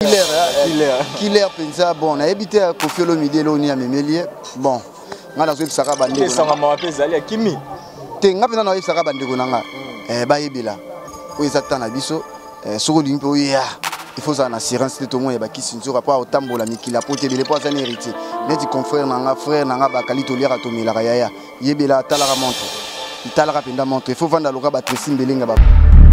Killer pensa bon na ebité Koffi Olomide loni ya memelie bon nga nazo bisaka bande sanga mawape zali akimi te nga pena na bisaka bande ko nanga ba yebila oyo satana biso soko limpe oya il faut ça en assurance tout le monde ba kisinzo après otambola mikila pote bele po azana héritier neti confrère nanga frère nanga ba kalito liaka tomela yaya yebela talaka montre talaka penda montre il faut vendre loka ba tresi mbelenga ba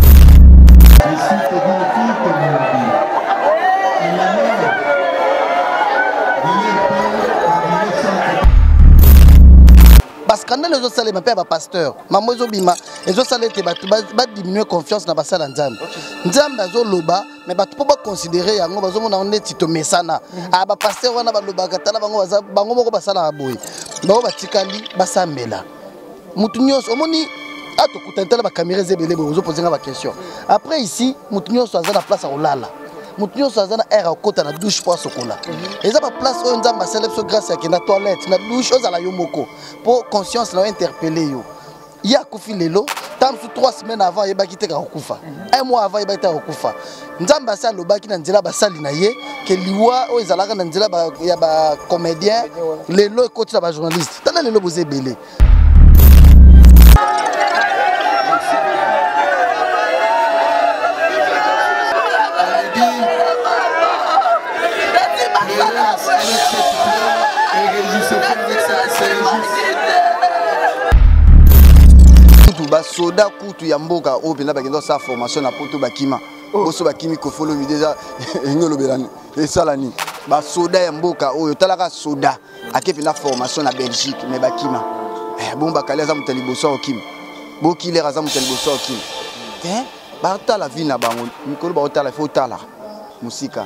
parce que les autres salles m'appellent pasteur maman ils ont bima les autres salles va diminuer confiance dans basala nzambe nzambe azo loba mais ba tu pas considérer yango bazo mona on est tito mesana ah ba pasteur wana ba loba katala bango moko basala boy ba tikali basambela mutu nyonso omoni ato kutantala ba caméra zebele bozo poser ba question après ici mutu nyonso aza na place à olala mutu nyonso aza na air akota na douche pour sokola eza ba place oyo nzamba célèbre grâce à na toilette na douche ozala yo moko pour conscience na interpeller yo ya kufi lelo tam sous 3 semaines avant yeba kiteka okufa un mois avant yeba kiteka okufa nzamba sa lobaki na nzela basali na ye ke liwa oyo ezalaka na nzela ya ba comédien lelo ekoti na ba journaliste tala lelo bozebele soda kutu ya mboka o pena bakendo sa formation na poto bakima boso bakimi Koffi Olomide za ngolo belani esalani ba soda ya mboka oyo talaka soda akepena formation na Belgique mais bakima bomba kale za mutali boso okim bo killer za mutali boso okim ba tala vie na bango mikolo ba tala faut tala musika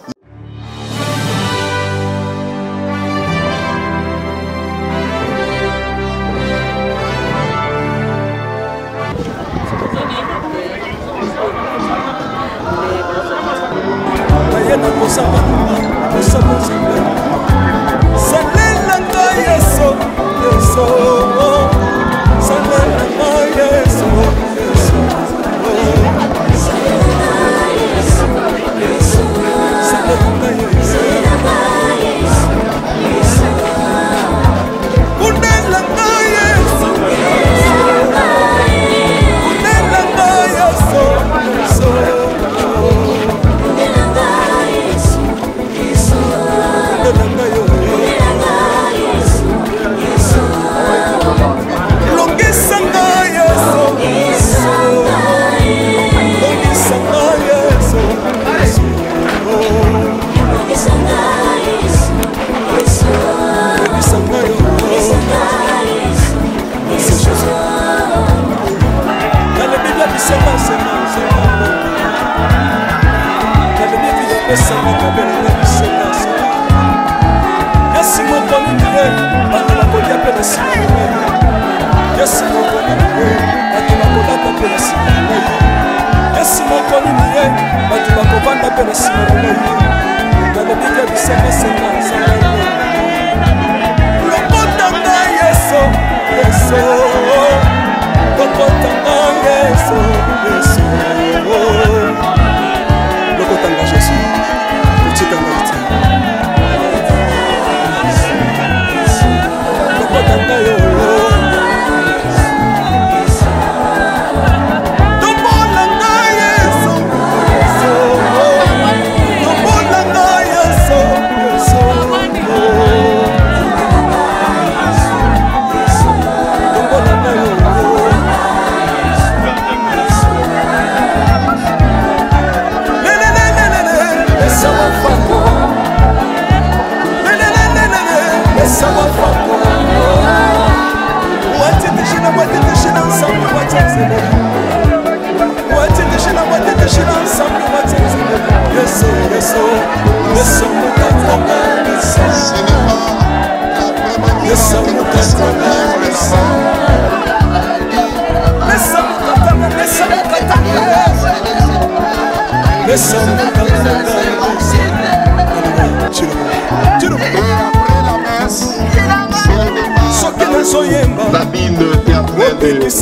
La mine théâtrale de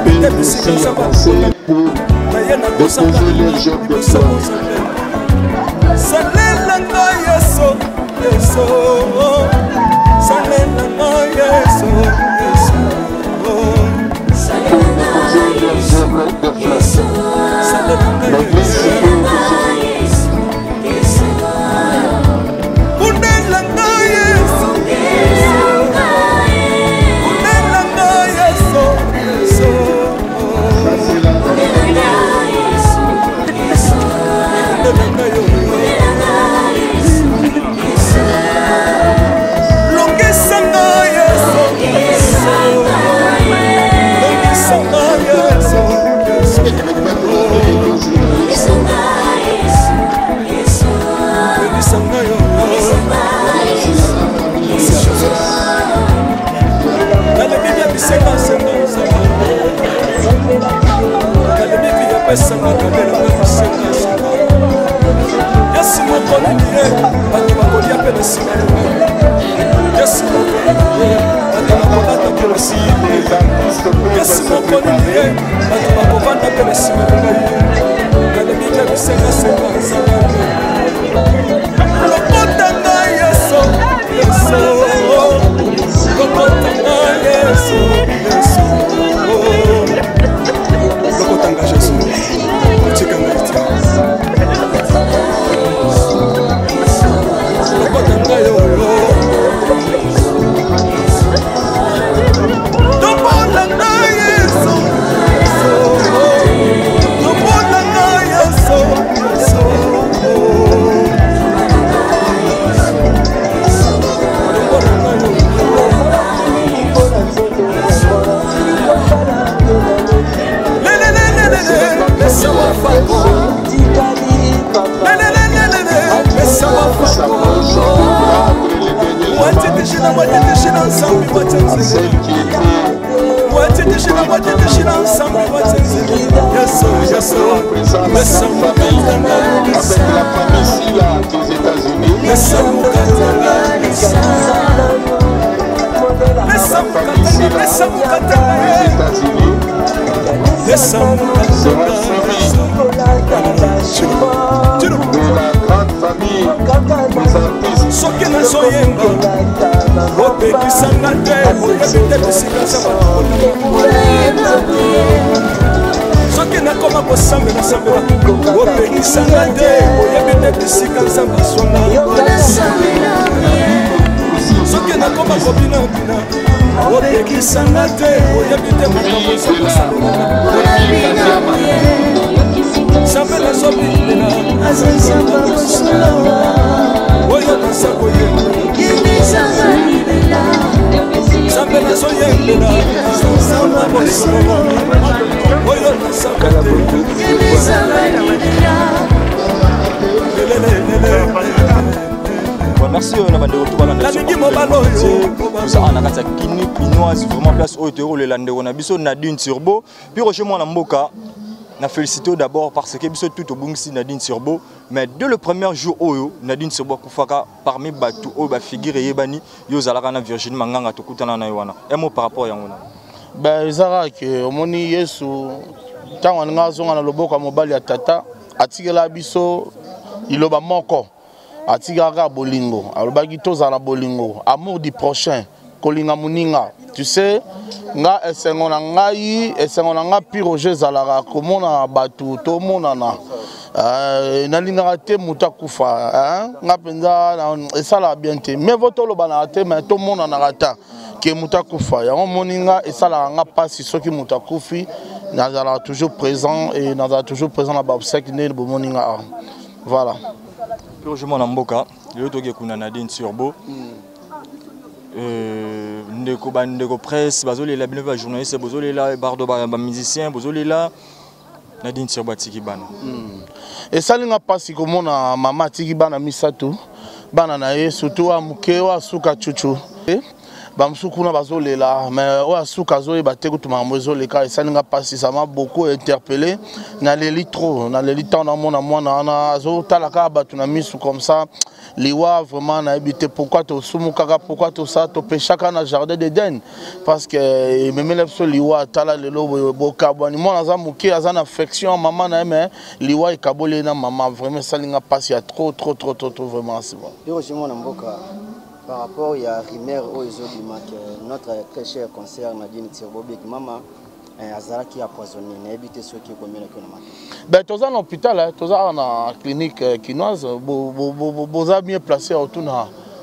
déposer les jeunes de Merci on a de retour à la vous avez nakata kini pinoise vraiment place au hétéro le lande on a biso Nadine Turbo puis Roger moi na mboka na félicité d'abord parce que biso tout au bungsi Nadine Turbo mais dès le premier jour oyo Nadine Turbo kufaka parmi batu o ba figure yebani yo zalaka na Virginie Manganga tokutana na yowana un mot par rapport à yango na ben ezara ke omoni Yesu tango nga zonga na loboko mobali ya tata atikela biso iloba moko atigaka bolingo alobaki tozala bolingo amour du prochain kolinga muninga tu sais nga esengo na nga pi Roger zalaka komona batu to monana nalingaka te muta kufa nga penza esala bien te mais voto lobana te mais to monana ta ke muta kufa yango moninga esala nga pasi soki muta kufi nazala toujours présent et nazala toujours présent na babsek ne bomoninga voilà. Je m'en amboka, le toge kuna Nadine Turbo. Ndeko presse, bazoli la bienvenue journaliste, bazoli la bardo ba musicien, bazoli la Nadine Turbo tiki bana. Et ça linga pasi komona mama tiki bana misatu, bana na ye surtout amuke wa suka chuchu. Bamsukuna bazolela mais o asuka zoe bateko tuma mozolela ka esalinga pasi ça m'a beaucoup interpellé na leli trop na leli temps na mona na azo talaka batu na misu comme ça liwa vraiment na habité pourquoi to sumukaka pourquoi to ça to pechaka na jardin d'Éden parce que memele so liwa tala lelo bokabani mona za muke azana affection maman na mais liwa ikabole na maman vraiment salinga pasi ya trop vraiment c'est bon yo je mona mboka. Par rapport à Rimer Oizobima, notre très cher concert Nadine Turbo, maman Azara qui a poisonné, n'a évité ceux qui ont commis le connement. Ben, tous en hôpital, tous en clinique quinoise, vous avez bien placé autour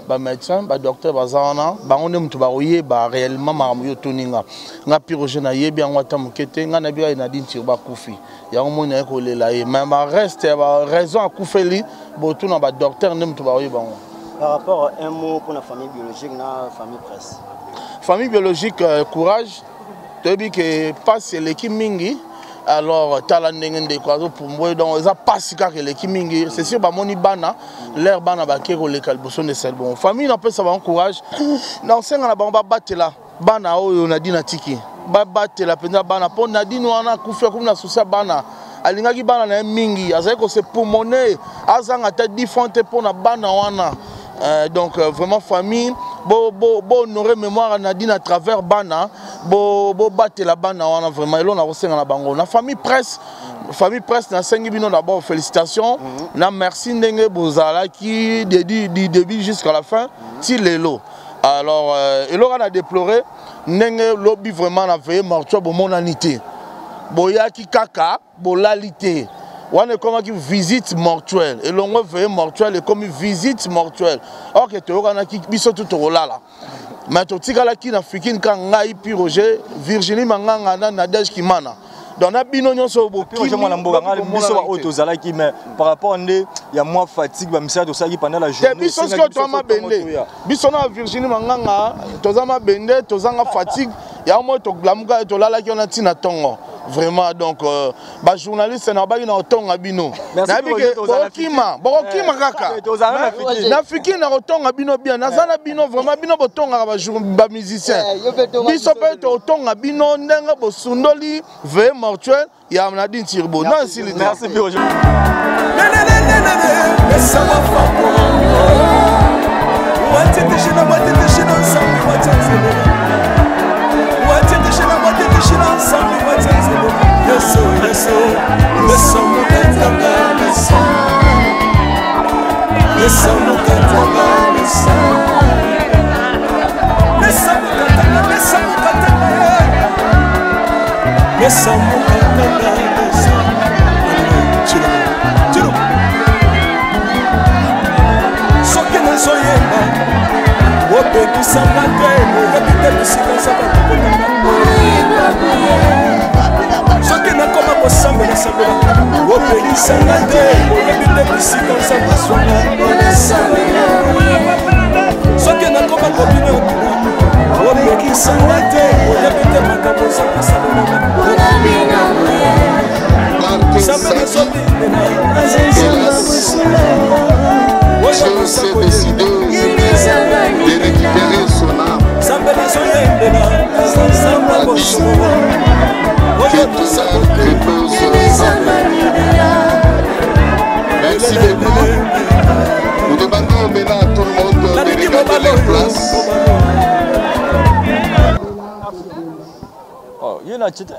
ba médecin ba docteur bazana ba on aime to ba oyeba réellement makambo yo toninga nga Roger na yebi yango ata mokete nga na biya Nadine Tirbo kufi yango moni ko lela ye mais ma reste ba raison a kufeli bo tout na ba docteur nem to ba oyeba ngo. Par rapport à un mot pour la famille biologique na famille presse. Famille biologique courage tu dis que passe l'équipe mingi. Alors, talandenge quoi pour moi donc ça passe car l'équipe mingi c'est sûr ba moni bana l'air bana ba ke ko le calboson de sel bon famille n'a pas ça va courage dans senga na ba battre là bana oyo Nadine atiki ba battre la penza bana pour Nadine wana kufia comme na soucia bana alingaki bana na mingi azali ko se pulmoner azanga ta différente pour na bana wana. Donc vraiment famille bo honorer mémoire Nadine à travers bana bo battre la bana wana vraiment et là on a reçu na bango na famille presse na sengi bino d'abord félicitations na merci ndenge bozala qui du début jusqu'à la fin ti lelo alors et là on a déploré ndenge lobby vraiment na veille mortuaire bo monanité boya ki kaka bolalité. On est comme une visite mortuelle. Et l'on veut mortuelle et comme une visite mortuelle. Or que tu as qui biso tout là. Mais tu as là qui n'a fait qu'un kangai puis Roger Virginie Manganga Nadège Kimana. Dans la binonion sur beaucoup. Roger Mwanamboga biso wa otozala qui mais par rapport il y a moins fatigue ba misa to saki pendant la journée. Biso ce que tu as bende. Biso na Virginie Manganga tozama bende tozanga fatigue. Ya moi to glamuka to lala qui on a tina tongo. Vraiment donc ba journaliste na ba ina otonga bino na bike bokima kaka na fiki na otonga bino bien nazana bino vraiment bino botonga ba musicien biso pe to otonga bino ndenga bosundoli ve mortuaire ya Nadine Tirbo non si merci bien s'est décidé de récupérer son âme. Que tout ça repose en merci beaucoup. Nous demandons maintenant à tout le monde de regarder leur place. Oh, il y en a qui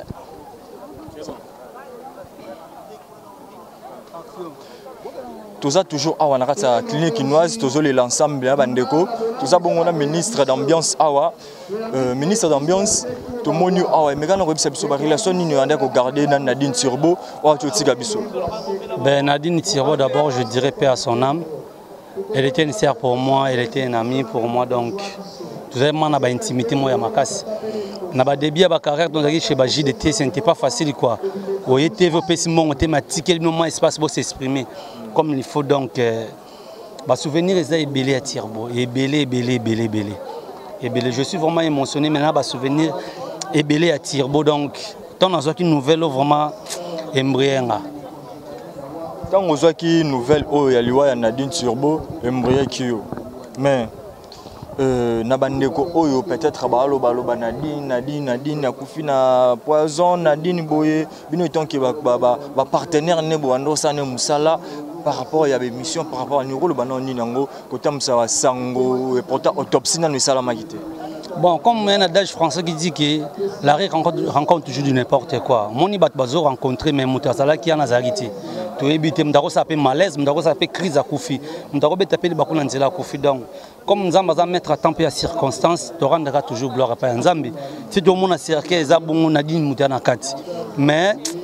tout ça toujours awa na kata clinique chinoise toujours l'ensemble ya bandeko tout ça bon on a ministre d'ambiance awa ministre d'ambiance to moni awa mais quand on rebisa biso ba relation ni anda ko garder na Nadine Tirbo wa totika biso. Ben Nadine Tirbo d'abord je dirais paix à son âme. Elle était une sœur pour moi, elle était une amie pour moi donc tout ça na ba intimité moi ya makasi. Na ba début ya ba carrière donc chez ba JDT ce n'était pas facile quoi. Voyez développer ce monde thématique et le moment espace pour s'exprimer comme il faut donc bah souvenir est belé à Tirbo et belé je suis vraiment émotionné maintenant bah souvenir est belé à Tirbo donc tant dans une nouvelle vraiment embrienga tant on voit qui nouvelle oh ya liwa ya Nadine Tirbo embrienga kio mais na bandeko oyo peut-être baloba Nadine akufi na poison Nadine boye bino tant que ba partenaire ne bo ando sa ne musala par rapport à l'émission par rapport à Niro le banon ni nango côté musala sango et pourtant autopsie na sala magité. Bon comme un adage français qui dit que l'arrêt rencontre toujours du n'importe quoi. Moni bat bazo rencontrer mais mutasala qui en azarité. To ebité mdako ça fait malaise mdako ça fait crise à kufi mdako beta pe bakuna nzela kufi donc comme nzamba za mettre à temps et à circonstance to rendra toujours gloire à nzambi si to mona cercle za bongo Nadine mutana kati mais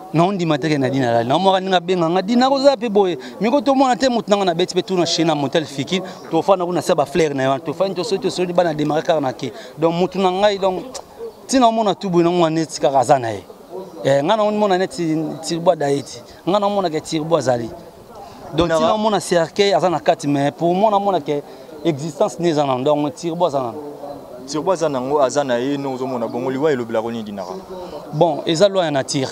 non di mateke na dina la na mo nga benga nga dina ko za pe boye mi ko to mona te mutnanga na beti pe tu na china motel fiki to fa na kuna saba fleur na to fa to so di bana démarrer car na ke donc mutuna ngai donc tina mona tubu na ngwa neti ka kazana e nga na mona neti tirbo daiti nga na mona ke tirbo azali donc tina mona cercle azana kati mais pour moi na mona ke existence n'est en donc tirbo azana tirbo azana ngo azana e no zo mona bongo liwa elobela ko ni dinara bon eza loi ya nature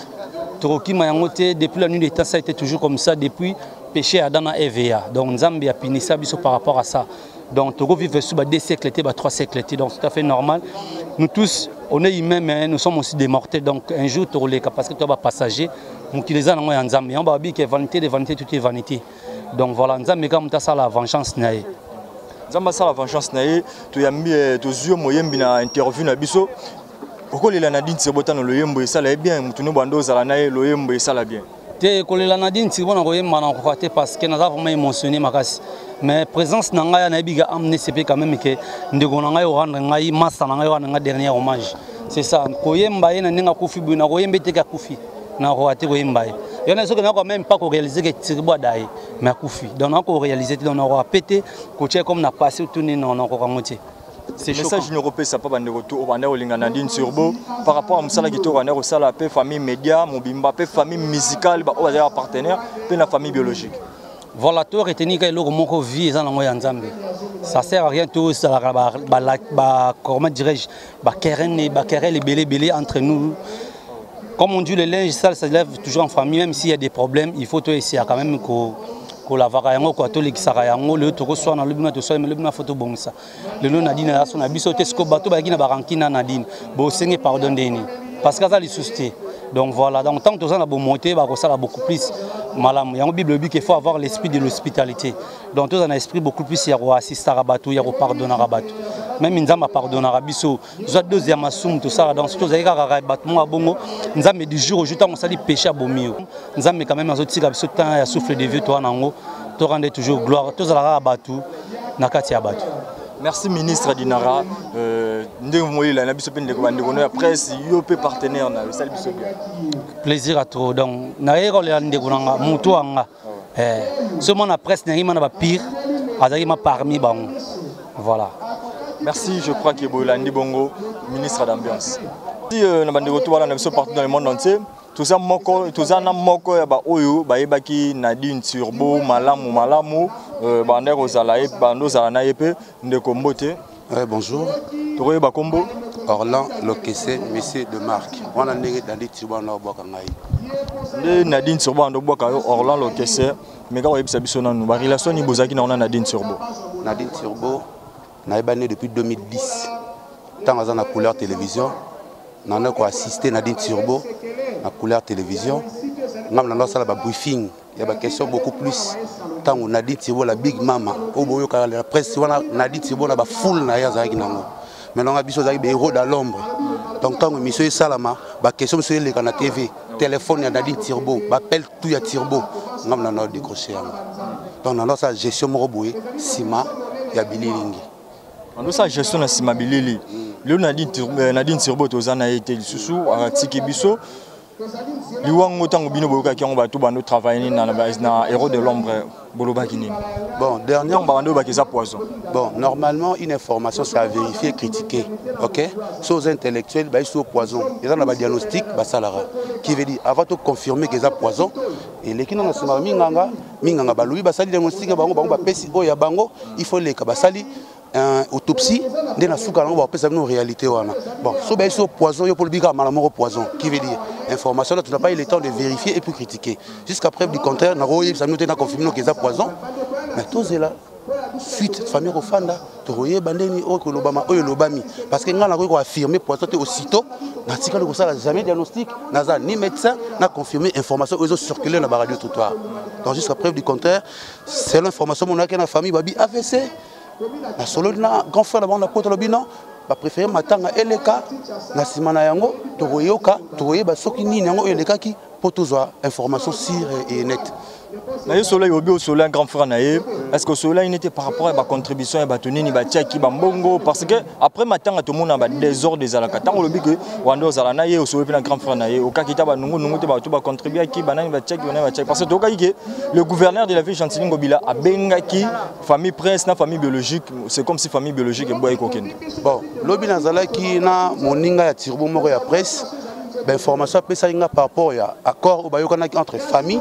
depuis la nuit des temps, ça a été toujours comme ça, depuis péché Adam et EVA. Donc, Nzambi a puni ça par rapport à ça. Donc, Togo vit sous 2 siècles, 3 siècles, donc c'est tout à fait normal. Nous tous, on est humains, mais nous sommes aussi des mortels. Donc, un jour, tu auras les capacités, tu vas passager. Donc, il y a un Nzambi. On va dire que vanité de vanité, tout est vanité. Donc, voilà, Nzambi, comme ça, la vengeance. Nzambi, ça, la vengeance. Tu as mis tes yeux, moi, j'ai interview na biso. Kolela Nadine Tirbotano loyembo esala bien mutuno bando zala nae loyembo esala bien te kolela Nadine Tirbona koyemba na kokate parce que naza vraiment émotionné makasi mais présence na ngai na biga amener CP quand même que ndeko na ngai rendre ngai massa na ngai wana nga dernier hommage c'est ça koyemba ena ninga kufi buna koyembe te ka kufi na kokate koyemba yana soki na quand même pas ko réaliser que Tirbo dai mais kufi donc na ko réaliser donc na ko péter ko tché comme na passé tout ni non ko kangote. C'est le message européen, ça pas de retour au Bandé Nadine Turbo par rapport à Moussala qui tourne au Sala, famille média, Mobimba, famille musicale, partenaire, puis la famille biologique. Voilà, tout retenir que l'homme vie dans le Nzambe. Ça sert à rien tout ça, comment dirais-je, querelle belé entre nous. Comme on dit, le linge sale se lève toujours en famille, même s'il y a des problèmes, il faut tout essayer quand même ko la vakayango ko to lekisaka yango le to ko so na lobina to so mais lobina photo bongisa le no Nadine la so na biso te sko bato ba kina barankina Nadine bo sengi pardon deni parce que ça les susté donc voilà donc tant que ça na bo monter ba ko ça beaucoup plus malam yango bible dit qu'il faut avoir l'esprit de l'hospitalité donc tout ça na esprit beaucoup plus ya ko assister à bato ya ko pardonner à bato même Nzamba pardonnera biso za deuxième assume tout ça dans tout ça ka bato mo bongo Nzambe du jour au jour tant on sali péché bomio Nzambe quand même azotika biso temps ya souffle de vieux toi nango to rendre toujours gloire tous à bato na kati ya bato. Merci ministre Dinara ndenge moyela na biso pe ndeko bandeko na presse yo pe partenaire na sali biso bien plaisir à trop donc na yeko le ndeko nanga mutu anga seulement na presse na na ba pire azaki ma parmi bango voilà. Merci, je crois que Boulandi Bongo, ministre d'Ambiance. Si nous avons partout dans le monde entier, tout ça, moko ya ba oyo ba ebaki Nadine Turbo malamu bande ozalae bando zana yepe ndeko mbote. Bonjour. Toye ba kombo Orlan Lokese, monsieur de marque. On a négé Nadine Turbo na boka ngai. Nadine Turbo ndo boka Orlan Lokese, mais quand yebisa biso na ba relation ni bozaki na Nadine Turbo. Nadine Turbo na ebané depuis 2010. Tant à la couleur télévision, on a assisté Nadine Turbo à couleur télévision. On a fait un briefing, il y a des questions beaucoup plus. Tant on Nadine Turbo la big mama, au bout de la presse, Nadine Turbo a full na yazaki nango. Mais on a vu des héros dans l'ombre. Donc tant que monsieur Salama, la question sur les canaux TV, téléphone ya Nadine Turbo, appelle tout ya Turbo, on a décroché. Donc on a sa gestion moroboué, Sima ya Bililingi. On a sa gestion na Sima Bilili. Le Nadine Turbo tozana été sous à Tikibiso. Liwango tango bino boka ki on va tout bando travailler na héros de l'ombre bolobakini. Bon, dernièrement bando bakisa poison. Bon, normalement une information c'est à vérifier, critiquer. OK? Aux intellectuels bah ils sont poison. Ils ont un diagnostic bah salara qui veut dire avant de confirmer qu'ils ont poison et les qui n'ont pas minganga balui bah sali diagnostic bango ba pesi o ya bango il faut les kabasali autopsie de la souka on va passer une réalité wana bon so ben so poison yo pour le biga malamoro poison qui veut dire information là tu n'as pas eu le temps de vérifier et puis critiquer jusqu'à preuve du contraire na roye ça nous tena confirmer que ça poison mais tout est là suite famille ofanda to roye bandeni o ko lobama o lobami parce que ngana ko affirmer poison te aussitôt na tika le ça jamais diagnostic naza ni médecin na confirmer information aux circuler na radio trottoir donc jusqu'à preuve du contraire c'est l'information mon a que na famille babi AVC. Na solo na grand frère d'abord na poto lobino ba préférer matanga eleka na simana yango to royoka to roye ba soki nini yango eleka ki poto zo information sûre et nette Mais Soleil au Soleil un grand frère naïe. Est-ce que Soleil n'était par rapport à la contribution à Batoni ni Batia qui bambongo parce que après matin tout le monde a des ordres des alaka. Tant le but que Wando Zalanaye au Soleil un grand frère naïe au cas qui t'a nous te va contribuer à qui banane Batia qui Batia parce que au cas que le gouverneur de la ville Chantiling Gobila a bengaki famille prince na famille biologique c'est comme si famille biologique est boy kokende. Bon, lobi nazala qui na moninga ya tirbo moko ya presse. L'information par rapport à l'accord entre famille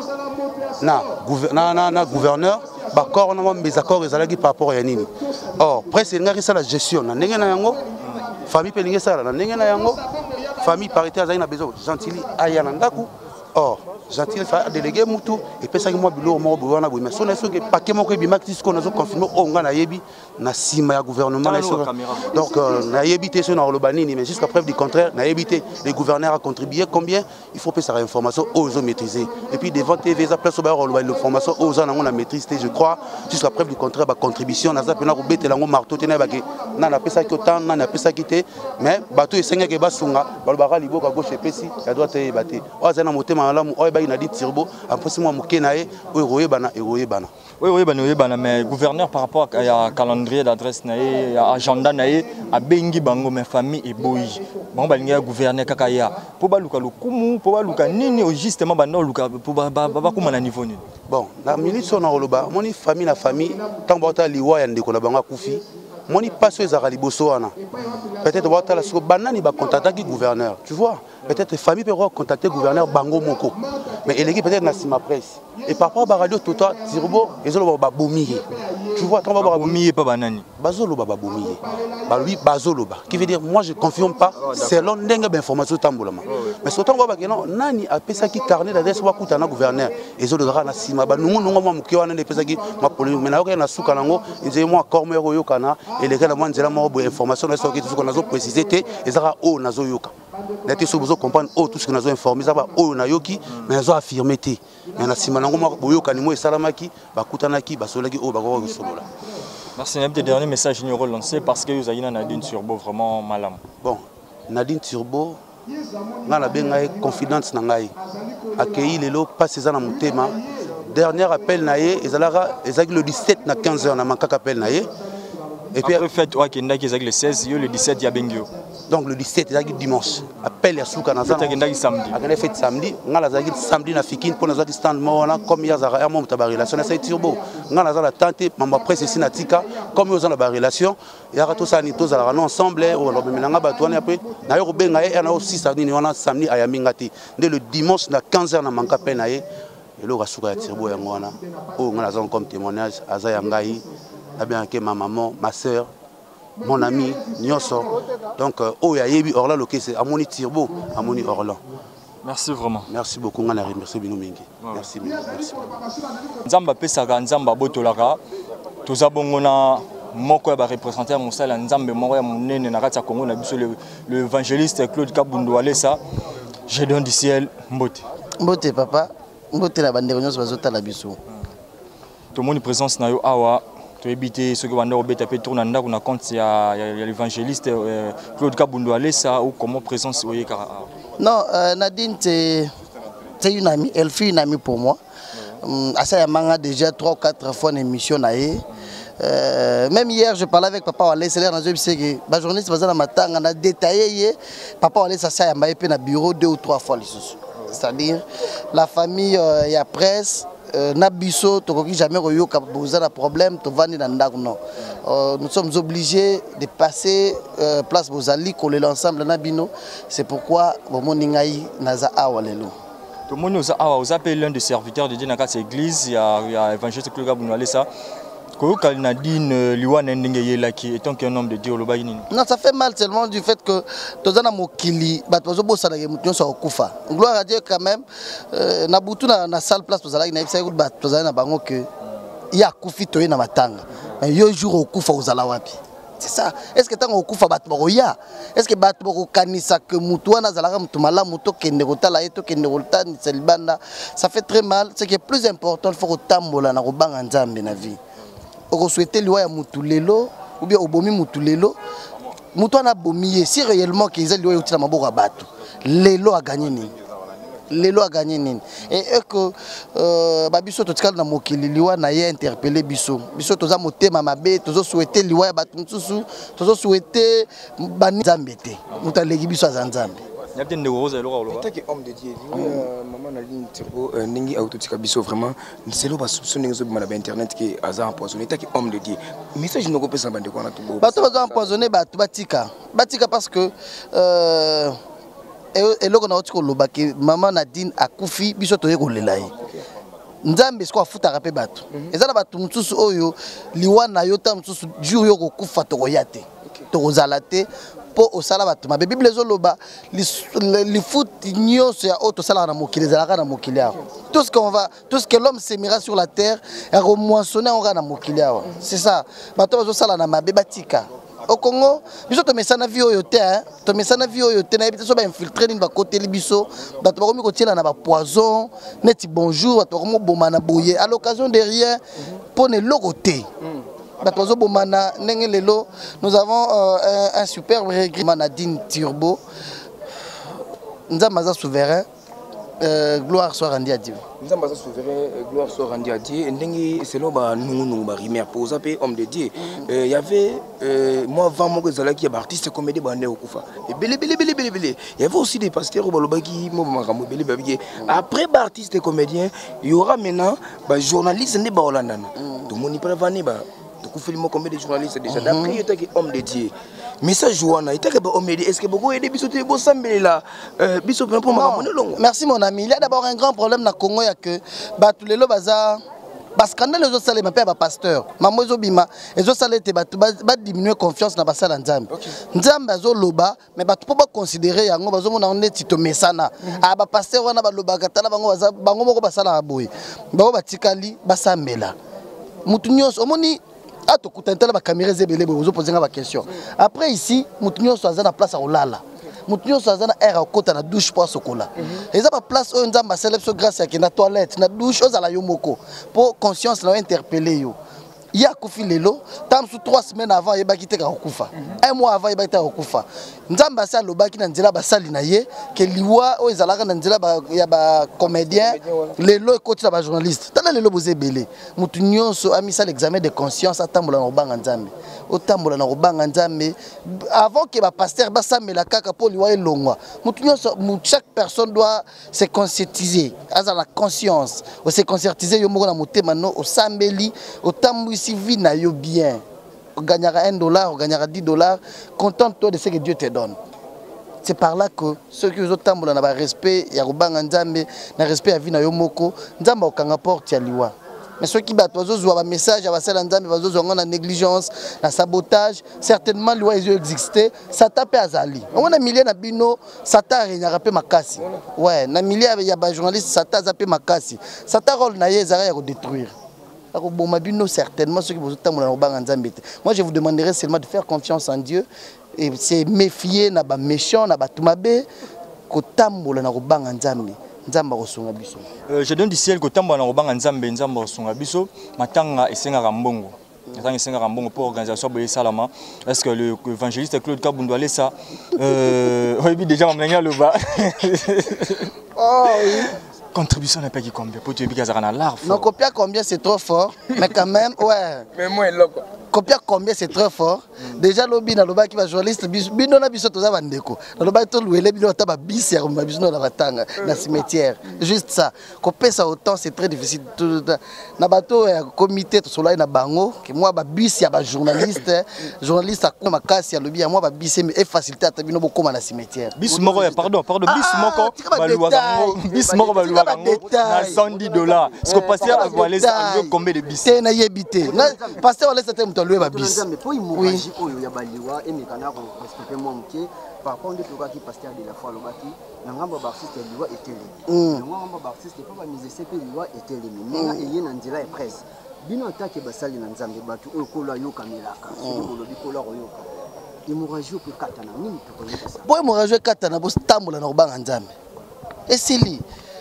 na gouverneur d'accord on a mes accords par rapport à nini. Or presse la gestion na ndenge na yango famille pelinga sala na ndenge na yango famille parité azali na besoin gentili aya na ndaku. Or gentil fa délégué mutu et pesa ki moi bilo mo bo wana bo mais son est que paquet moko bi maxis ko nazo confirmer o nga na yebi na sima ya gouvernement na so donc na yebité so na lobanini mais jusqu'à preuve du contraire na yebité les gouverneurs a contribué combien il faut passer information aux maîtriser et puis devant TV ça place au l'information aux gens on a maîtrisé je crois jusqu'à preuve du contraire ba contribution na za pena ko betela ngo marteau tena ba ke na na pesa ki autant na na pesa ki te mais bato esenga ke basunga balobaka liboka gauche pesi ya droite e baté o za na motema malamu o ba ina dit Tirbo après moi mukenae o royebana e royebana. Oui, mais gouverneur par rapport à calendrier d'adresse, à agenda, à Bengi Bango, mes familles et Boyi. Bon, il y a gouverneur Kakaya. Pour baluka le kumu, pour baluka nini, justement, pour baluka niveau. Bon, la minute son enroloba, mon famille, la famille, tant que liwa yande ko la banga kufi, mon passe aux araliboso ana. Peut-être voir la so banani ba contacter gouverneur, tu vois. Peut-être famille peut contacter gouverneur Bango Moko. Mais il est peut-être na sima presse. Et par rapport à radio Toto Tirbo, ils ont ba bomier. Tu vois, tant ba bomier pas banani. Bazolo ba bomier. Ba lui bazolo ba. Qui veut dire moi je confirme pas selon ndenge ba information tambolama. Mais surtout ba que non nani a pesa ki carnet d'adresse wa kutana gouverneur. Ils ont le na sima ba nungu nungu mo ki wana ne pesa ki ma poli mais na ko na suka nango, ils moi corps yo kana et les gars na nzela mo bo information na so ki tout qu'on a précisé té ezara o nazo yoka. N'était pas besoin comprendre tout ce que nous avons informé ça va au nayoki mais nous avons affirmé té mais na simanango ma boyoka ni mo salamaki bakutanaki basolaki o bakoko solola. Merci. Un petit dernier message nous relancer parce que vous avez Nadine Turbo vraiment malam. Bon, Nadine Turbo ngana benga confidence na ngai accueilli lelo passe ça na mutema dernier appel naé ezalaka le 17 na 15h na manka appel naé. Et puis après fait ouais qui le 16 le 17 ya bengio. Donc le 17 c'est dimanche appel ya suka na ça qui samedi akane fait samedi ngala zaki samedi na fikine pour nazaki stand mona comme ya zara mo ta relation na Turbo ngala za la tante mamba presse sina tika comme yo za na relation ya rato sa ni to za la ensemble o lo menanga batwana après na yo benga e na aussi samedi ni wana samedi ayamingati dès le dimanche na 15h na manka pe na ye elo ka suka ya Turbo ya ngwana o ngala za comme témoignage aza ya ngai a bien que ma maman ma sœur mon ami Nyoso donc oh ya yebi Orlan loké c'est Amoni Tirbo Amoni Orlan. Merci vraiment. Merci beaucoup ngana merci bino mingi. Merci merci. Nzamba pesaka nzamba botolaka tozabongona moko ya ba représenter mon sala nzambe moko ya monene na kati ya Congo na biso le évangéliste Claude Kabundu Alessa je donne du ciel mbote. Mbote papa mbote la bande nyonso bazota la biso. Tout le monde présence na yo awa to ebité ce que bande obeta pe tourna ndako na compte ya l'évangéliste Claude Kabundu Alessa ou comment présence oyeka. Non, Nadine c'est une amie, elle fut une amie pour moi. Asa Yamanga déjà 3 ou 4 fois en émission naé. Même hier je parlais avec papa Walé, c'est là dans le que la journaliste faisait la matin, on a détaillé papa Walé ça ça Yamba dans le bureau 2 ou 3 fois c'est-à-dire la famille y a presse Nabiso, tu jamais eu un problème, tu vas non. Nous sommes obligés de passer place Bozali, coller l'ensemble Nabino. C'est pourquoi mon ningaï naza awalelo. Tout le monde nous a appelé l'un des serviteurs de Dieu dans cette église. Il y a évangéliste Claude Kabundu Alessa. Quand Nadine Liwan Ndenge Laki étant qu'un homme de Dieu le baïni. Non, ça fait mal seulement du fait que tozana mokili batwazo bosala ke mutu so okufa. Gloire à Dieu quand même. Na butu na salle place tozala na ibisa ba tozala na bango que ya kufi toye na matanga. Mais yo jour okufa ozala wapi? C'est ça. Est-ce que tango okufa bat boya? Est-ce que bat boko kanisa que mutu wana zalaka mutu mala mutu kende kotala eto kende kotala ni selibanda. Ça fait très mal. Ce qui est plus important, il faut que tambola na kobanga nzambe na vie. On souhaite loi ya mutulelo ou bien obomi mutulelo mutu na bomiye si réellement qu'ils aient loi utila maboko bato lelo a gagné ni lelo a gagné nini et que babiso totikala na mokili liwa na ye interpeller biso toza motema mabe tozo souhaiter liwa ya bato msusu tozo souhaiter bani nzambe te mutaleki biso azanzambe Y'a des roses et l'eau. Tant que homme de Dieu, maman Naline Turbo, Ningi Autotika Bisso vraiment, c'est là où soupçonner les autres internet qui a empoisonné. Tant que homme de Dieu, message ne peut pas de quoi on a tout beau. Bato bazo empoisonné batika parce que et là qu'on a autre loba que maman Nadine a kufi biso toye ko lelaye. Nzambe sko afuta rapé bato. Ezala bato mutsusu oyo liwa na yota mutsusu jour yo ko kufa to koyate. To kozalate po osala bato ma Bible ezoloba li foot nyonso ya auto sala na mokili ezalaka na mokili awa. Tout ce que l'homme s'aimera sur la terre et remoissonner on na mokili awa. C'est ça. Bato bazo sala na mabe batika. Au Congo, biso to mesana vie oyo te to mesana vie oyo te na ebite so ba infiltrer ni ba côté libiso bato ba komi ko tiela na ba poison neti bonjour bato ko mo bomana boye à l'occasion de rien pour ne logoté. Nous avons un superbe regret Nadine Turbo. Nous sommes souverains. Gloire soit rendue à Dieu. Nous sommes souverains, gloire soit rendue à Dieu. C'est là où nous rimer pour zapper homme de Dieu. Il y avait moi avant moi que qui est artiste comédien bandé au Koufa. Et belé. Il y avait aussi des pasteurs au qui après artiste et comédien, il y aura maintenant journaliste ne ba Hollande. Tout le monde n'y peut pas venir. Combien de journalistes déjà d'après il était homme de Dieu message joana il était homme de Dieu est-ce que beaucoup aider biso te bo sambela là biso pour longo. Merci mon ami, il y a d'abord un grand problème na Congo ya que tous les baza parce que les autres salés ma père pasteur maman ezobima ezo salé te ba diminuer confiance na basala nzambe nzambe azo loba mais ba to pas considérer yango bazo mona on est to mesana ba pasteur wana ba loba katala bango moko basala boye ba batikali basambela mutu nyonso omoni ah tu écoutes la caméra zébélé vous posez la question après ici mutunyo so azana place à olala mutunyo so azana air à côté na douche pour sokola et ça place où nzamba célèbre grâce à na toilette na douche aux ala yomoko pour conscience la interpeller yo ya kufi lelo tam sous 3 semaines avant yeba kiteka okufa un mois avant yeba kiteka okufa nzamba sa lobaki na nzela basali na ye ke liwa o ezalaka na nzela ya ba comédien lelo ekoti na ba journaliste tala lelo bozebele mutu nyonso amisa l'examen de conscience atambola na obanga nzambe otambola na obanga nzambe avant que ba pasteur basamela kaka po liwa elongwa mutu nyonso chaque personne doit se conscientiser aza la conscience o se conscientiser yo moko na motema no osambeli otambu si vie na yo bien, on gagnera $1, on gagnera $10, contente-toi de ce que Dieu te donne. C'est par là que ceux qui ont tant de respect, il y a un respect à vie na yo moko, nzamba okanga porte ya liwa. Mais ceux qui battent un message à basala nzambe bazozonga na négligence, na sabotage, certainement liwa ils existé, ça tape azali. On a milliers na bino, ça t'a renyara pe makasi. Ouais, na milliers ya ba journaliste ça t'a zappé makasi. Ça t'a rôle na ye zara ya détruire. Certainement ceux qui vous moi je vous demanderai seulement de faire confiance en Dieu et c'est méfier na ba méchant na ba tumabe ko tambola na robanga nzambe nzamba kosunga biso. Je donne du ciel ko tambola na robanga nzambe nzamba kosunga biso matanga esenga rambongo. Matanga esenga rambongo pour organisation boye salama. Est-ce que l'évangéliste Claude Kabundu allait ça oui déjà mamenga le bas. Oh oui. Contribution n'a pas qui combien pour te dire qu'il y a un larve. Non, copier combien c'est trop fort, mais quand même, ouais. Mais moi, là quoi. Copier combien c'est très fort. Déjà, lobby na loba qui va journaliste, bino na biso toza bandeko. Na loba to loué bino ta ba bis ya ma biso na batanga na cimetière. Juste ça. Copier ça autant c'est très difficile. Na bato comité to sola na bango, que moi ba bis ya ba journaliste, journaliste a makasi ya lobby ya moi ba bis et facilité ta bino boko na cimetière. Bis moko pardon, bis moko bis moko ba luwa kango na $110. Ce que pasteur a volé ça combien de bis? Té na yebité. Na pasteur a laissé louer ma bis. Oui. Il y a baliwa et mécana respecter mon métier. Par contre, il faut qu'il pasteur de la foi le bâti. N'angamba bartiste liwa était là. N'angamba bartiste pas ba mise CP liwa était là. Mais il y a nzela et presse. Bino attaque basali na nzambe batu okola yo kamelaka. Soko lobi kola royoka. Hémorragie pe katana nini to ko ça. Bo hémorragie katana bo stambola na robanga nzambe. Et sili.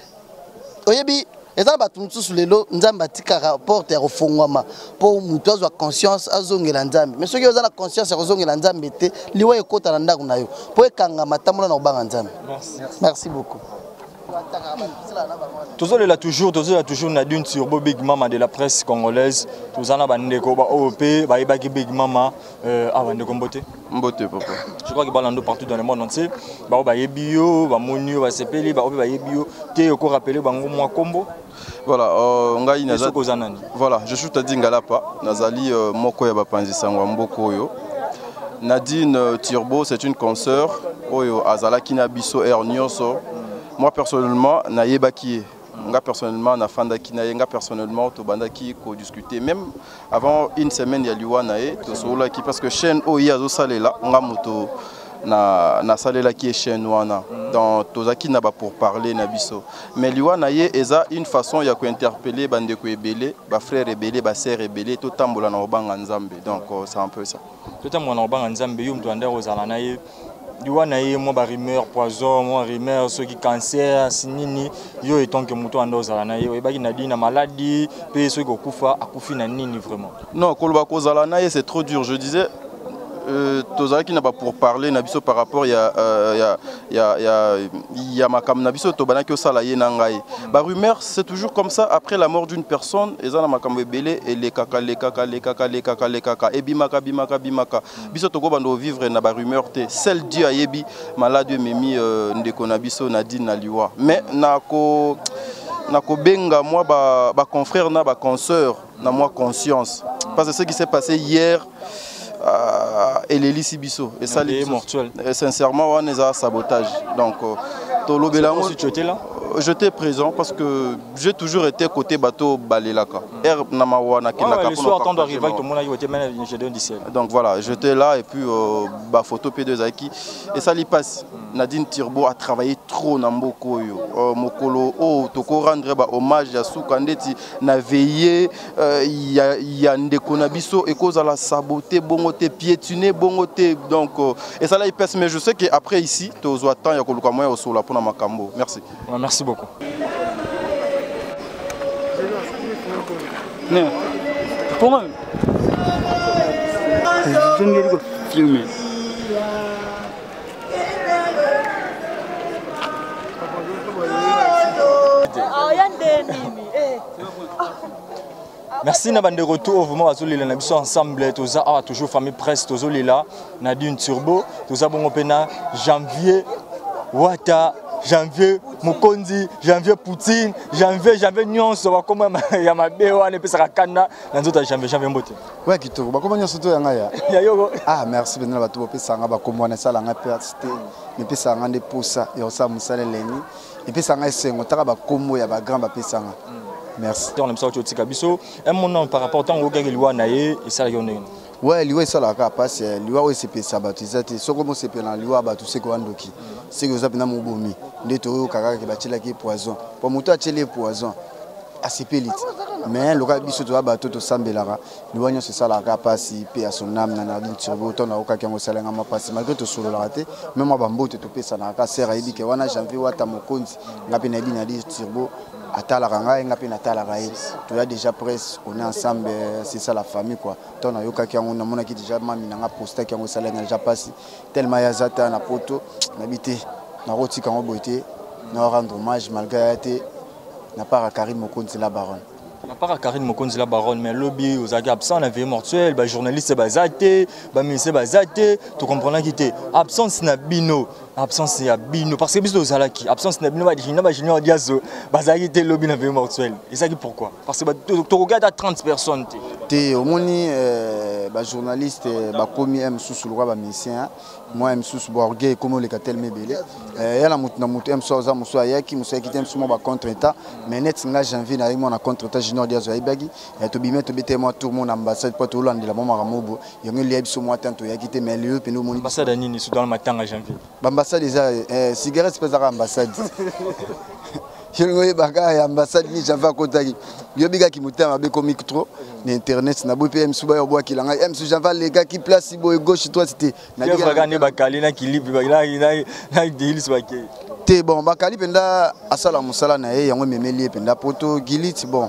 Oyebi ezala bato mosusu lelo nzambe atika rapport ya kofongwama mpo moto azwa conscience azongela nzambe mais soki oza na conscience ya kozongela nzambe te liwa ekota na ndako na yo mpo ekangama tambola na kobanga nzambe. Merci beaucoup. Toujours là toujours Nadine Turbo Big Mama de la presse congolaise. Tous en abandeko ba OP, ba ibaki Big Mama abandeko mbote. Mbote papa. Je crois que balando partout dans le monde entier. Ba yebio, ba monio, ba sepeli, ba OP ba yebio, te ko rappeler bango moi combo. Voilà, ngai naza. Voilà, je suis Tadi Ngalapa, nazali moko ya bapanzisa ngwamboko yo. Nadine Turbo, c'est une consoeur oyo azalaki na biso air nyonso. Moi personnellement, na yebaki. Nga personnellement, na fandaki na nga personnellement to bandaki ko discuter même avant une semaine ya liwa na e to sola ki parce que chaîne oyi azo salela nga moto na salela ki est chaîne wana dans tozaki na ba pour parler na biso mais liwa na ye eza une façon ya ko interpeller bande ko ebele ba frère ebele ba sœur ebele to tambola na obanga nzambe donc c'est un peu ça to tambola na obanga nzambe yo mto anda ozala na ye Diwa na ye mo ba rumeur poison mo rumeur ceux qui cancer sinini yo etant que muto ando zala na ye ebaki na di na maladie pe ceux qui kufa akufi na nini vraiment. Non koloba ko zala na ye c'est trop dur je disais tozala qui n'a pas pour parler nabiso par rapport ya makam nabiso to banaki osala ye na ngai ba rumeur c'est toujours comme ça après la mort d'une personne ezana makam ebele et les kaka ebimaka biso to ko bando vivre na ba rumeur te celle Dieu ayebi malade memi ndeko na biso Nadine na liwa mais nako benga moi ba confrère na ba consoeur na moi conscience parce que ce qui s'est passé hier et les Sibiso et ça les mortuel sincèrement on est à sabotage donc si tu étais là j'étais présent parce que j'ai toujours été côté bateau Balelaka le soir quand d'arriver avec tout le monde donc voilà j'étais là et puis photo P2 Zaki et ça lui passe Nadine Turbo a travaillé trop na mboko yo mokolo toko rendre hommage à Soukandeti na veillé ya ndeko na biso et cause à la saboter bongoté piétiner bongoté donc et ça là il passe mais je sais que après ici to zo temps ya koluka moya osola pona makambo merci merci beaucoup. Non. Pour moi, je ne vais pas filmer. Merci na bande retour vraiment bazolila na biso ensemble toza toujours famille presse tozolila Nadine Turbo toza bongo pena janvier Wata janvier Mokonzi janvier Poutine janvier nyonso bakoma ya mabewa ne pesa kanda na nzoto janvier mbote ouais kitoko bakoma nyonso to yanga ya yoko merci benela bato bopesa nga bakoma na sala nga perte ne pesa nga ndeposa ya osa musale leni et puis ça nga esengo taka bakombo ya ba grand bapesa nga merci on aime ça otika biso un moment par rapport tant au gars liwa na ye et ça yone ouais liwa sala ka passe liwa o sepesa batisate soko mo sepela liwa batu seko andoki seko zapina mobomi ndeto kaka ke batila ki poison pour moto atile poison asepelite mais le cas biso to bato to sambelaka liwa nyo c'est ça la ka passe pe à son âme na Nadine Turbo to na okaki ngo salenga ma passe malgré to solo la te même moi bambote to pesa na ka sera ibi ke wana janvier Wata Mokonzi ngapi na Nadine Turbo atala ranga ngapi na tala rae to ya déjà presse on est ensemble c'est ça la famille quoi to na yokaki ngo na mona ki déjà mami na nga posta ki ngo salenga déjà passe tellement ya zata na poto na bité na roti ka ngo boité na rendre hommage malgré te na part à Karim Mokonzi la baronne. Na part à Karim Mokonzi la baronne mais lobby aux absents la vie mortuelle ba journaliste bazate ba ministre bazate tu comprends qui était absence na bino absence ya bino parce que biso ozalaki absence na bino ba junior diazo bazaki te lobby na vie mortuelle et ça qui pourquoi parce que tu regardes à 30 personnes te au moni ba journaliste ba komi M sous le roi ba musicien moi M sous borgé comme le catel mebele ya la mutu na mutu M sous za musu ayaki musu ayaki tem suma ba contre état mais net nga janvier na moi na contre état junior diazo ayibagi et to bimé to bité moi tout mon ambassade pour to landi la mama ramobo yongi lieb so moi tanto yaki te mais le peno moni ambassade nini dans le matin à janvier ambassade des cigarettes pesa ambassade je baga ya ambassade ni janvier kotaki yo biga ki mutama be comme trop internet na bo PM suba yo boaki langa M su janvier les gars qui place bo gauche toi c'était na biga ne bakali na kilipi na deals baki te bon bakali penda asala musala na ye yango memeli penda poto gilit bon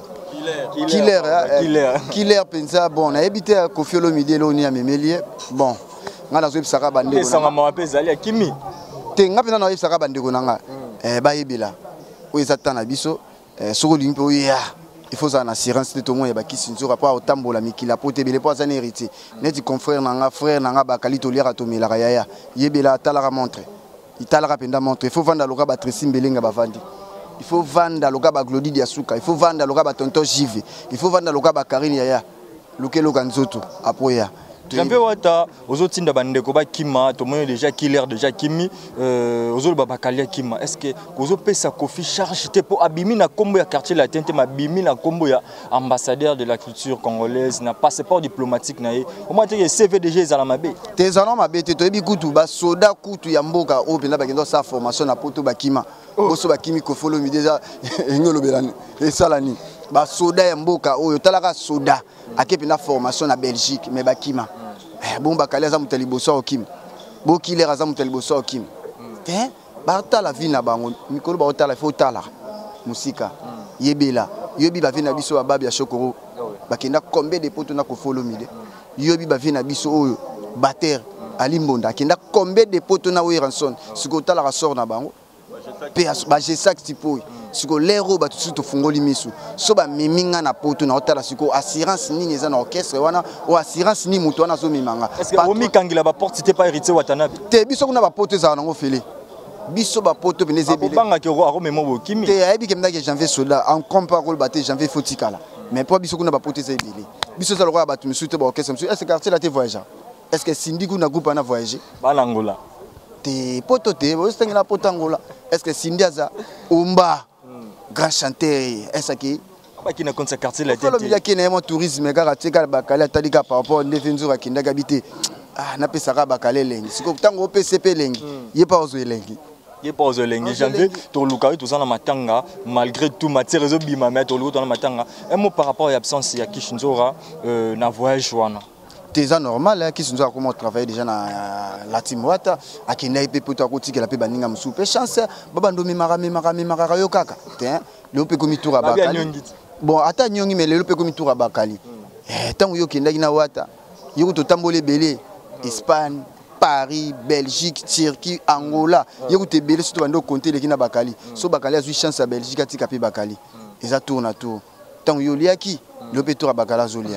killer pensa bon na ebité kofiolo midi lo ni memeli bon ngana zo bisaka bande ko na ma pesa ali kimi te ngapena na bisaka bande ko nanga ba yebila eza temps na biso soko lingi po ya il faut ça en assurance de tout le monde ya bakisi nzo rapport au tambola mikila pote bele po azana héritier neti confrère nanga frère nanga bakali toliaka tomelaka yaya yebela talaka montre italaka penda montre il faut vendre loka ba Tracy Mbelenga bavandi il faut vendre loka ba Glody Diasuka il faut vendre loka ba tonton Jive il faut vendre loka ba Karine yaya lokelo kanzoto apoya J'avais wata ozotinda bandeko ba kima to moyo déjà killer déjà kimi ozolo baba kalia kima est-ce que ozo pesa kofi charge te po abimi na kombo ya quartier latin te mabimi na kombo ya ambassadeur de la culture congolaise na passeport diplomatique na ye au moins te CV déjà ezala mabe te zana mabe te to ebi kutu ba soda kutu ya mboka o pena ba kendo sa formation na poto ba kima boso ba kimi ko follow mi déjà ngolo belani et salani ba soda ya mboka oyo talaka soda akepe na formation na Belgique mais ba kima bon bakali aza mutali boso okim bo killer aza mutali boso okim te ba tala vie na bango mikolo ba tala faut tala musika yebela yobi ba vie na biso babi ya chokoro bakenda combien de potes na ko follow mide yobi ba vie na biso oyo bater ali mbonda kenda combien de potes na oyo ranson siko tala ka sort na bango pe ba G5 tipo siko lero ba tout fungoli misu so ba miminga na poto na otala siko assurance nini eza na orchestre wana o assurance ni muto wana zo mimanga est-ce que omi kangila ba porte c'était pas héritier watanabe te biso kuna ba poto za nango fele biso ba poto beneze bele banga ki ro memo bo kimi te ayebi ke mndaki janvier sola en comparole baté janvier fotikala mais pour biso kuna ba poto za bele biso za lokwa ba tu misu te ba orchestre misu est-ce que quartier la te voyager est-ce que Cindy kuna groupe na voyager ba Angola te poto te bo stengela poto Angola est-ce que Cindy aza omba grand chanteur est-ce que qui na compte sa quartier la tête le milieu qui n'est tourisme car tika bakale talika par rapport ndefinzo ka kinda kabité ah na pesa ka bakale lengi siko tango PCP lengi ye pas ozo lengi ye pas ozo lengi janvier to luka to sana matanga malgré tout matière réseau bima mais to luka to matanga un mot par rapport à l'absence ya Kishinzora na voyage wana c'est normal qui sont comment travailler déjà na la timwata akina ipe poto akotiki la pe baninga musupe chance babando mimara yo kaka te le pe komi tour bakali bon ata nyongi mais le pe komi tour bakali tango yo kindaki na wata yo to tambole belé Espagne Paris Belgique Turquie Angola yo te belé surtout bando compter le kina bakali so bakali azui chance à Belgique atika pe bakali eza tour na tour tango yo liaki le pe tour bakala zolia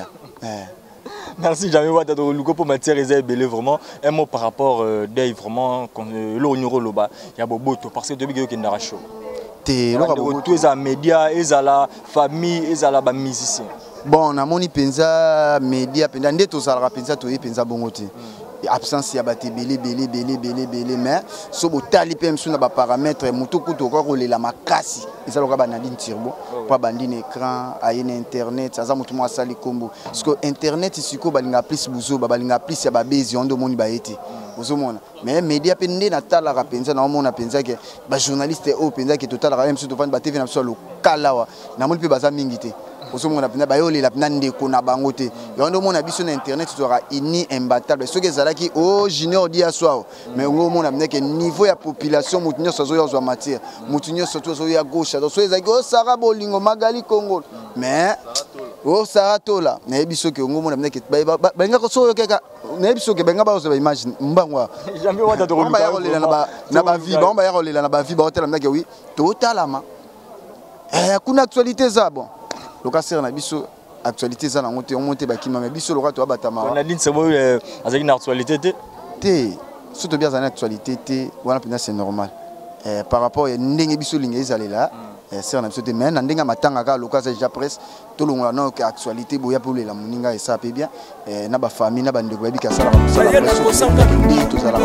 Merci jamais wata do luko pour matière ezé belé vraiment un mot par rapport Dave vraiment lo nyoro loba ya boboto parce que depuis que kindara show te lo boboto eza média ezala famille ezala ba musicien bon na moni penza média penza ndeto zalaka penza to penza bongote absence ya bate belé mais so botali pe msu na ba paramètres mutuku to ko lela makasi ezaloka ba Nadine Turbo pa bandine écran ayene internet aza mutu mo asali kombo parce que internet siko balinga plus buzo balinga plus ya babezi ondo moni ba ete ozomona mais média pe nde na tala ka penza na mona penza ke ba journaliste o penza ke total ka même sur to fan ba TV na so lokala na moni pe baza mingi te ozomona pena bayoli la pena ndeko na bango te yondo mona biso na internet sera ini imbattable ce que zalaki o junior dia soir mais ngo mona pena ke niveau ya population mutunyo sozo yo zo matière mutunyo soto zo ya gauche so ezaki o sara bolingo magali Congo mais o sara tola na biso ke ngo mona pena ke benga ko so yo keka na biso ke benga ba zo imagine mbangwa jamais wata to ba ya rolela na ba vie ba ya rolela na ba vie ba hôtel pena ke oui totalama kuna actualité za bon loka sera na biso actualité za na ngote on monte bakima mais biso loka to abatama on a dit c'est bon azaki na actualité te surtout bien za na actualité te wana pena c'est normal par rapport à ndenge biso linga ezalela sera na biso te mais na ndenge matanga ka loka za déjà presse to longa na que actualité boya pour la moninga et ça peut bien na ba famille na ba ndeko ba bika sala ba sala to za la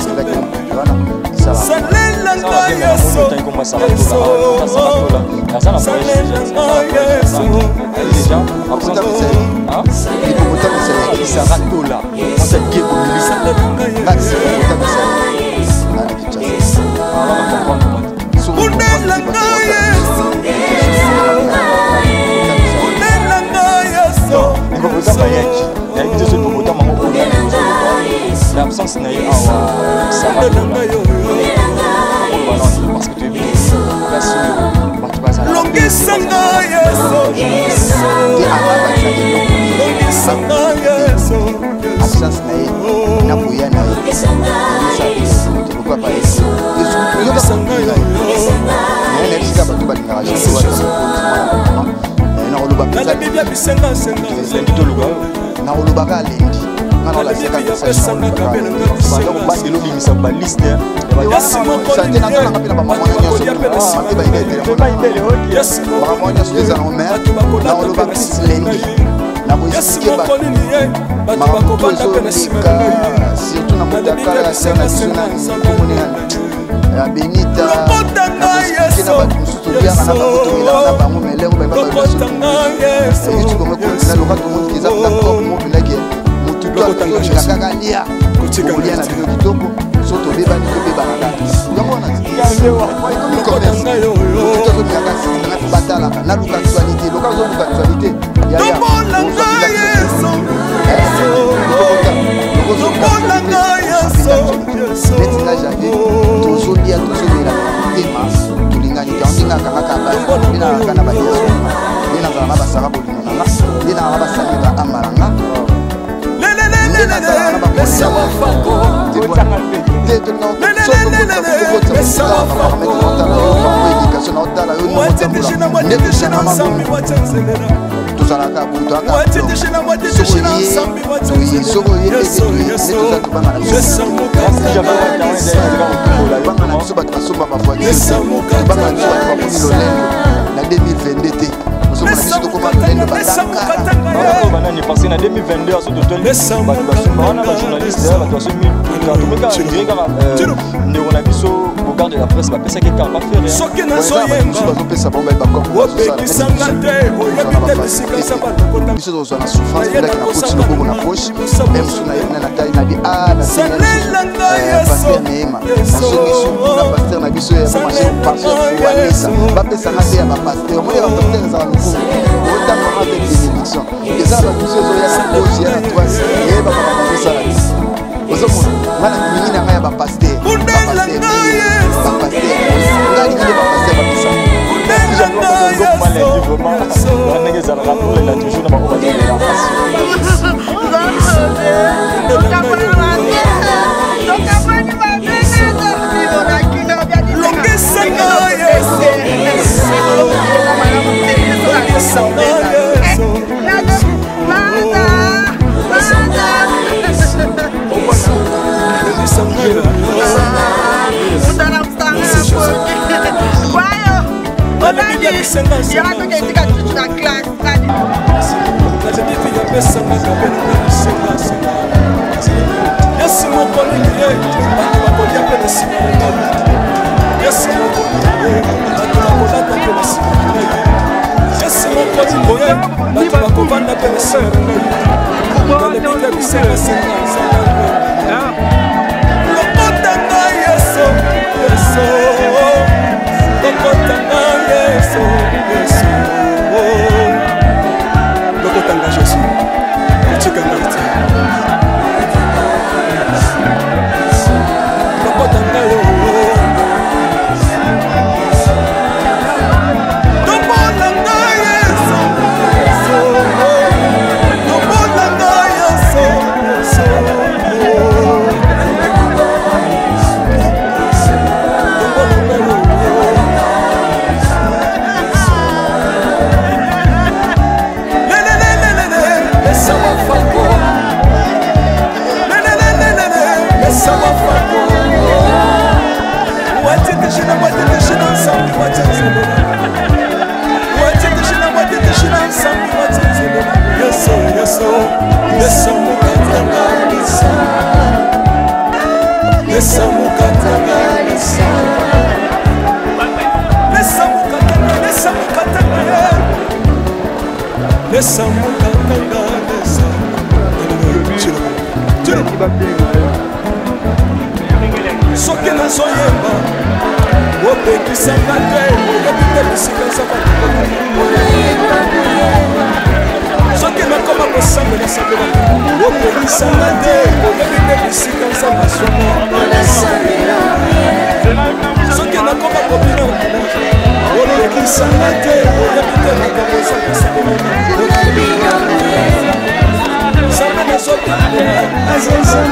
l'absence n'a eu ça va parce que tu es bien absence na olobaka alendi ngana olaseka bandelo bimisa baliste sante nazalanga mpe na bamama nyonso mpe bamama nyonso eza na omer na oloba kris lendi na boesike makambo ezoleka surtout na motakala ya ser na biso nakomoni ya benita na boesike na bato mosusu tobianga na bango tomelaka na bango melengo bayetukomekontina loka tomoni eza mpona propre mobilake motu toalaka kaka lia kolia na bino kitoko so tobebani tobebana kaka yamona batalaka naluka actualité loka ozoluka actualité netina janvier tozolia tozobela tema tolingani tondingaka kaka benaka na bayesu benazala na basara bolino nanga benaka na basalika amalanga tozalaka biso bato basomba bavoitubanga biso bato bamoni lolendo na 2022 te ozomona biso tokoma lolendo banani parce que na 2022 aso totoli bato basomba wana bajournaliste bato basomi tomeka dire kaka ndeko na biso bogarde la presse bapesaki kaka bafere bazopesa bango biso tozwa na souffrance elaki na koti loboko na poche me mosu na tai na di paster neema nasongisuna paster na biso ya pasterwanesa bapesanga te ya bapaster omoni ya bapaster ezala lokumu otamama te bénédiction eza na bato biso ezoya na poche ya na toise eyeba bakama ozosala biso ozomona nga na mingi na ngai ya bapaster ngai likile bapaster bapesanga soki nazoyemba opekisanga te oyebite bisika soki nakoma kosambela sambela opekisanga te oyebite bisika nzamba soki nakoma kobina opekisanga te oyebite makambo nzamba sambela nzambe nazotala